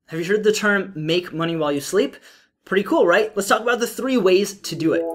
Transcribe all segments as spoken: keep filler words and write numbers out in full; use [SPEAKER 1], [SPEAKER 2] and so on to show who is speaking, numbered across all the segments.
[SPEAKER 1] Have you heard the term make money while you sleep? Pretty cool, right? Let's talk about the three ways to do it.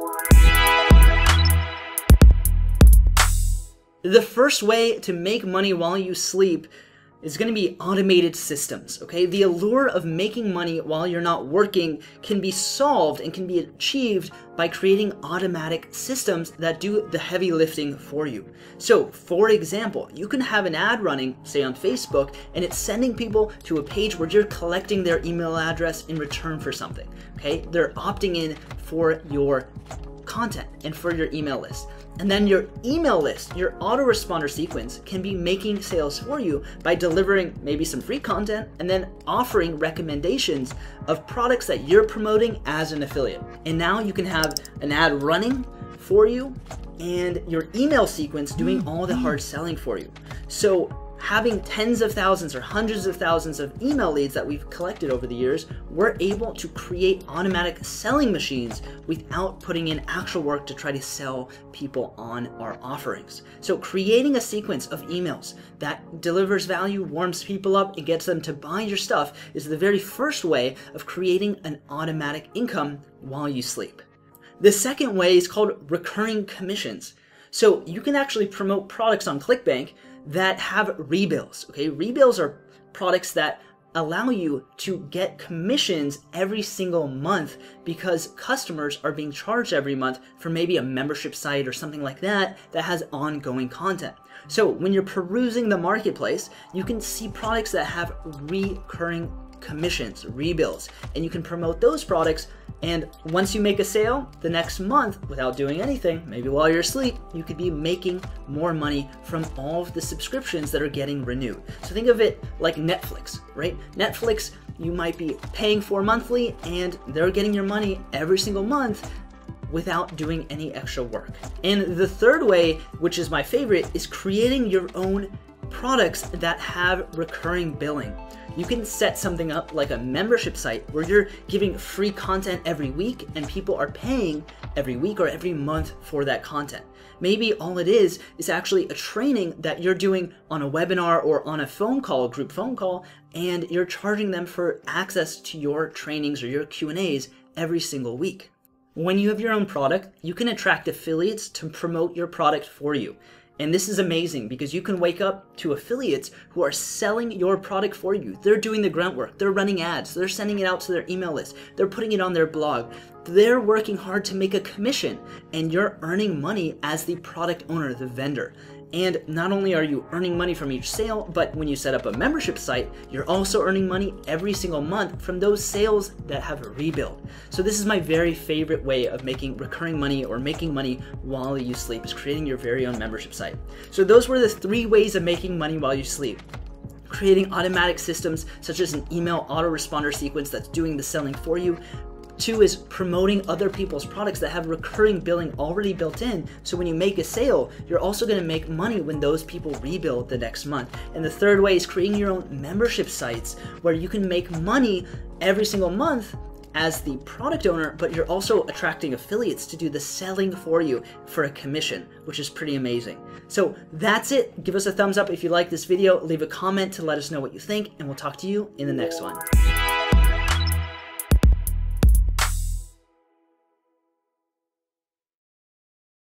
[SPEAKER 1] The first way to make money while you sleep is going to be automated systems, okay? The allure of making money while you're not working can be solved and can be achieved by creating automatic systems that do the heavy lifting for you. So, for example, you can have an ad running, say on Facebook, and it's sending people to a page where you're collecting their email address in return for something, okay? They're opting in for your content and for your email list. And then your email list, your autoresponder sequence, can be making sales for you by delivering maybe some free content and then offering recommendations of products that you're promoting as an affiliate. And now you can have an ad running for you and your email sequence doing all the hard selling for you. So having tens of thousands or hundreds of thousands of email leads that we've collected over the years, we're able to create automatic selling machines without putting in actual work to try to sell people on our offerings. So creating a sequence of emails that delivers value, warms people up, and gets them to buy your stuff is the very first way of creating an automatic income while you sleep. The second way is called recurring commissions. So you can actually promote products on ClickBank that have rebills, okay? Rebills are products that allow you to get commissions every single month because customers are being charged every month for maybe a membership site or something like that that has ongoing content. So when you're perusing the marketplace, you can see products that have recurring commissions, rebills, and you can promote those products. And once you make a sale, the next month, without doing anything, maybe while you're asleep, you could be making more money from all of the subscriptions that are getting renewed. So think of it like Netflix, right? Netflix, you might be paying for monthly and they're getting your money every single month without doing any extra work. And the third way, which is my favorite, is creating your own products that have recurring billing. You can set something up like a membership site where you're giving free content every week and people are paying every week or every month for that content. Maybe all it is is actually a training that you're doing on a webinar or on a phone call, a group phone call, and you're charging them for access to your trainings or your Q and A's every single week. When you have your own product, you can attract affiliates to promote your product for you. And this is amazing because you can wake up to affiliates who are selling your product for you. They're doing the grunt work. They're running ads. They're sending it out to their email list. They're putting it on their blog. They're working hard to make a commission, and you're earning money as the product owner, the vendor. And not only are you earning money from each sale, but when you set up a membership site, you're also earning money every single month from those sales that have a rebuild. So this is my very favorite way of making recurring money or making money while you sleep, is creating your very own membership site. So those were the three ways of making money while you sleep. Creating automatic systems such as an email autoresponder sequence that's doing the selling for you. Two is promoting other people's products that have recurring billing already built in. So when you make a sale, you're also going to make money when those people rebuild the next month. And the third way is creating your own membership sites where you can make money every single month as the product owner, but you're also attracting affiliates to do the selling for you for a commission, which is pretty amazing. So that's it. Give us a thumbs up if you like this video. Leave a comment to let us know what you think, and we'll talk to you in the next one.